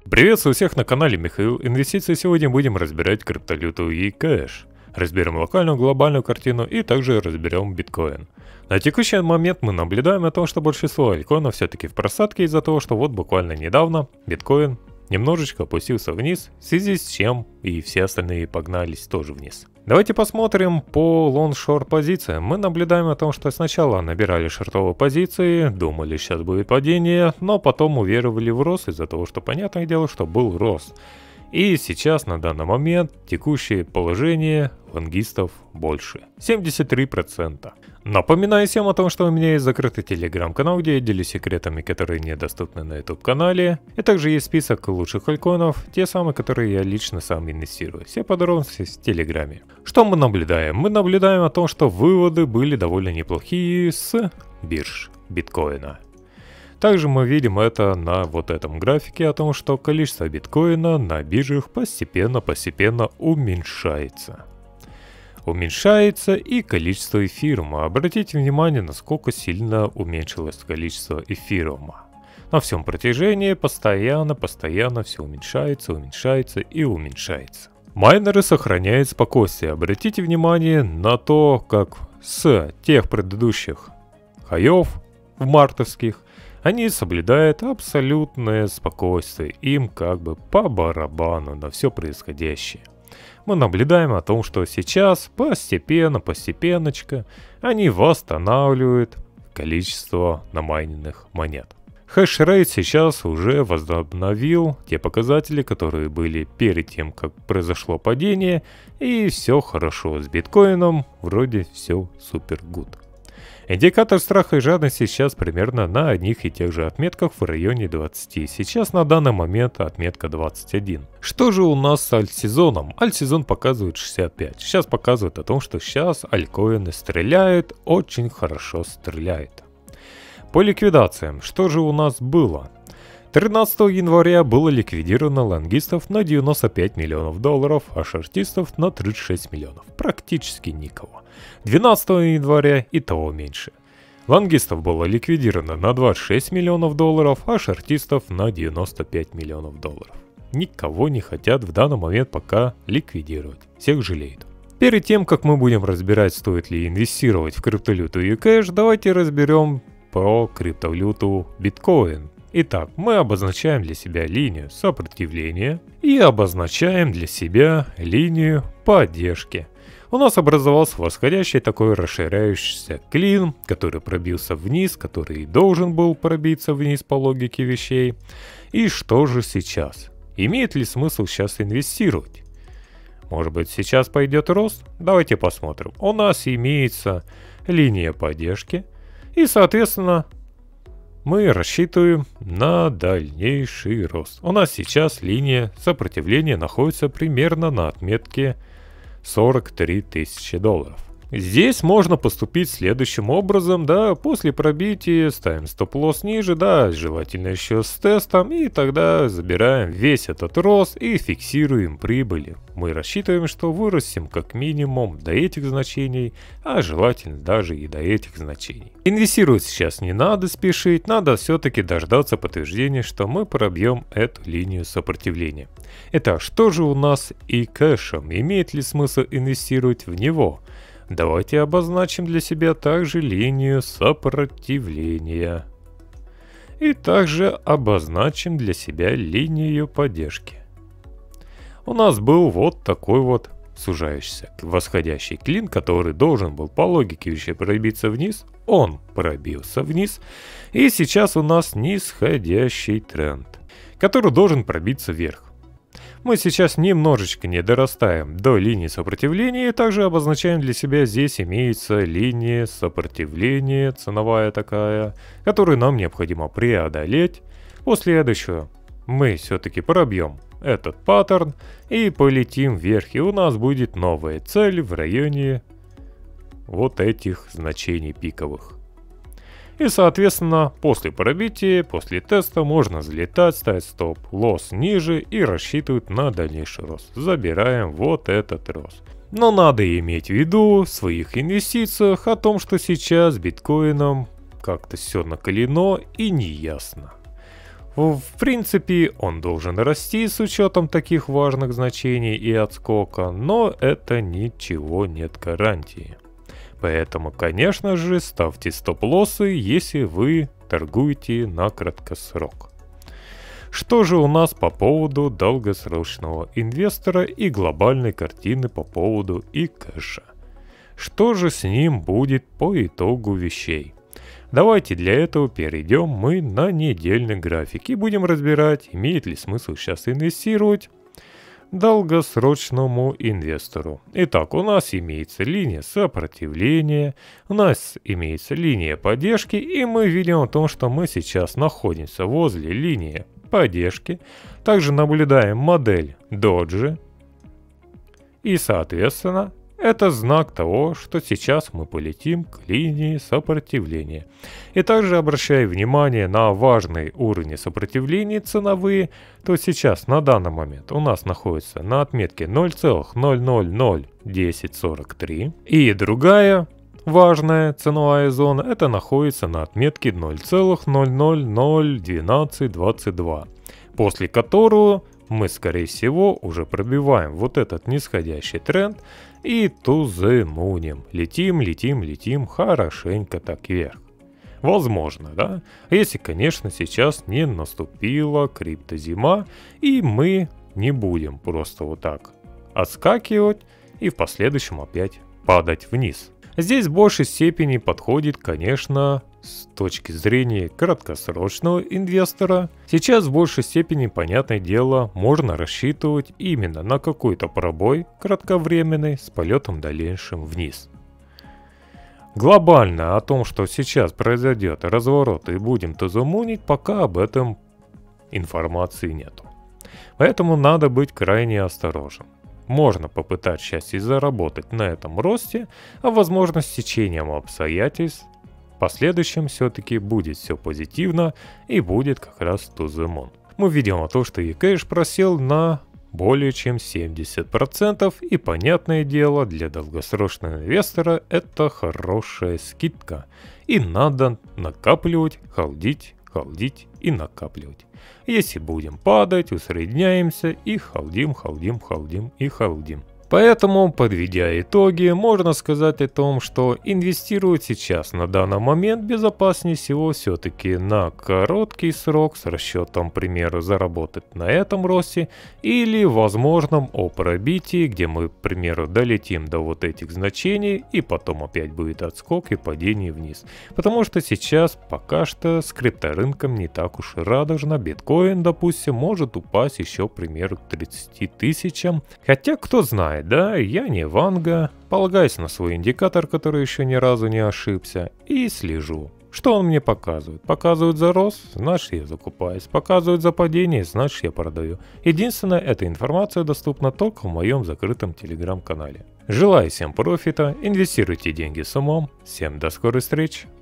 Приветствую всех на канале Михаил Инвестиции. Сегодня будем разбирать криптовалюту и кэш. Разберем локальную, глобальную картину и также разберем биткоин. На текущий момент мы наблюдаем о том, что большинство альткоинов все-таки в просадке из-за того, что вот буквально недавно биткоин немножечко опустился вниз, в связи с чем и все остальные погнались тоже вниз. Давайте посмотрим по лонг-шорт позициям. Мы наблюдаем о том, что сначала набирали шортовые позиции, думали, сейчас будет падение, но потом уверовали в рост из-за того, что понятное дело, что был рост. И сейчас на данный момент текущее положение лонгистов больше. 73%. Напоминаю всем о том, что у меня есть закрытый телеграм-канал, где я делюсь секретами, которые недоступны на YouTube канале. И также есть список лучших альткоинов, те самые, которые я лично сам инвестирую. Все подробности в телеграме. Что мы наблюдаем? Мы наблюдаем о том, что выводы были довольно неплохие с бирж биткоина. Также мы видим это на вот этом графике о том, что количество биткоина на биржах постепенно уменьшается. Уменьшается и количество эфирума. Обратите внимание, насколько сильно уменьшилось количество эфирума. На всем протяжении постоянно все уменьшается и уменьшается. Майнеры сохраняют спокойствие. Обратите внимание на то, как с тех предыдущих хаев в мартовских они соблюдают абсолютное спокойствие, им как бы по барабану на все происходящее. Мы наблюдаем о том, что сейчас постепенночко они восстанавливают количество намайненных монет. Хэшрейт сейчас уже возобновил те показатели, которые были перед тем, как произошло падение, и все хорошо с биткоином, вроде все супер гуд. Индикатор страха и жадности сейчас примерно на одних и тех же отметках в районе 20. Сейчас на данный момент отметка 21. Что же у нас с альтсезоном? Альтсезон показывает 65. Сейчас показывает о том, что сейчас альткоины стреляют, очень хорошо стреляют. По ликвидациям, что же у нас было? 13 января было ликвидировано лонгистов на 95 миллионов долларов, а шортистов на 36 миллионов. Практически никого. 12 января и того меньше. Лонгистов было ликвидировано на 26 миллионов долларов, а шортистов на 95 миллионов долларов. Никого не хотят в данный момент пока ликвидировать. Всех жалеют. Перед тем, как мы будем разбирать, стоит ли инвестировать в криптовалюту и кэш, давайте разберем про криптовалюту биткоин. Итак, мы обозначаем для себя линию сопротивления и обозначаем для себя линию поддержки. У нас образовался восходящий такой расширяющийся клин, который пробился вниз, который должен был пробиться вниз по логике вещей. И что же сейчас? Имеет ли смысл сейчас инвестировать? Может быть, сейчас пойдет рост? Давайте посмотрим. У нас имеется линия поддержки и, соответственно, мы рассчитываем на дальнейший рост. У нас сейчас линия сопротивления находится примерно на отметке 43 тысячи долларов. Здесь можно поступить следующим образом, да, после пробития ставим стоп-лосс ниже, да, желательно еще с тестом, и тогда забираем весь этот рост и фиксируем прибыли. Мы рассчитываем, что вырастем как минимум до этих значений, а желательно даже и до этих значений. Инвестировать сейчас не надо спешить, надо все-таки дождаться подтверждения, что мы пробьем эту линию сопротивления. Итак, что же у нас и кэшем? Имеет ли смысл инвестировать в него? Давайте обозначим для себя также линию сопротивления. И также обозначим для себя линию поддержки. У нас был вот такой вот сужающийся восходящий клин, который должен был по логике вещей пробиться вниз. Он пробился вниз. И сейчас у нас нисходящий тренд, который должен пробиться вверх. Мы сейчас немножечко не дорастаем до линии сопротивления и также обозначаем для себя здесь имеется линия сопротивления, ценовая такая, которую нам необходимо преодолеть. После следующего мы все-таки пробьем этот паттерн и полетим вверх, и у нас будет новая цель в районе вот этих значений пиковых. И, соответственно, после пробития, после теста можно взлетать, ставить стоп-лосс ниже и рассчитывать на дальнейший рост. Забираем вот этот рост. Но надо иметь в виду в своих инвестициях о том, что сейчас биткоином как-то все накалено и неясно. В принципе, он должен расти с учетом таких важных значений и отскока, но это ничего нет гарантии. Поэтому, конечно же, ставьте стоп-лоссы, если вы торгуете на краткосрок. Что же у нас по поводу долгосрочного инвестора и глобальной картины по поводу eCash? Что же с ним будет по итогу вещей? Давайте для этого перейдем мы на недельный график и будем разбирать, имеет ли смысл сейчас инвестировать долгосрочному инвестору. Итак, у нас имеется линия сопротивления, у нас имеется линия поддержки, и мы видим о том, что мы сейчас находимся возле линии поддержки. Также наблюдаем модель доджи, и соответственно это знак того, что сейчас мы полетим к линии сопротивления. И также обращаю внимание на важные уровни сопротивления ценовые, то сейчас на данный момент у нас находится на отметке 0,0001043. И другая важная ценовая зона это находится на отметке 0,0001222, после которого мы, скорее всего, уже пробиваем вот этот нисходящий тренд и туземуним. Летим хорошенько так вверх. Возможно, да? Если, конечно, сейчас не наступила криптозима, и мы не будем просто вот так отскакивать и в последующем опять падать вниз. Здесь в большей степени подходит, конечно, с точки зрения краткосрочного инвестора. Сейчас в большей степени, понятное дело, можно рассчитывать именно на какой-то пробой кратковременный с полетом дальнейшим вниз. Глобально о том, что сейчас произойдет разворот и будем туземунить, пока об этом информации нету. Поэтому надо быть крайне осторожным. Можно попытать сейчас и заработать на этом росте, а возможно с течением обстоятельств в последующем все-таки будет все позитивно и будет как раз туземон. Мы видим то, что eCash просел на более чем 70%, и понятное дело, для долгосрочного инвестора это хорошая скидка. И надо накапливать, холдить и накапливать. Если будем падать, усредняемся и холдим. Поэтому, подведя итоги, можно сказать о том, что инвестировать сейчас на данный момент безопаснее всего все-таки на короткий срок с расчетом, к примеру, заработать на этом росте или возможном о пробитии, где мы, к примеру, долетим до вот этих значений и потом опять будет отскок и падение вниз. Потому что сейчас пока что с крипторынком не так уж и радужно. Биткоин, допустим, может упасть еще, к примеру, к 30 тысячам. Хотя, кто знает, да, я не Ванга, полагаюсь на свой индикатор, который еще ни разу не ошибся, и слежу. Что он мне показывает? Показывает за рост, значит я закупаюсь. Показывает за падение, значит я продаю. Единственное, эта информация доступна только в моем закрытом телеграм-канале. Желаю всем профита, инвестируйте деньги с умом. Всем до скорой встречи.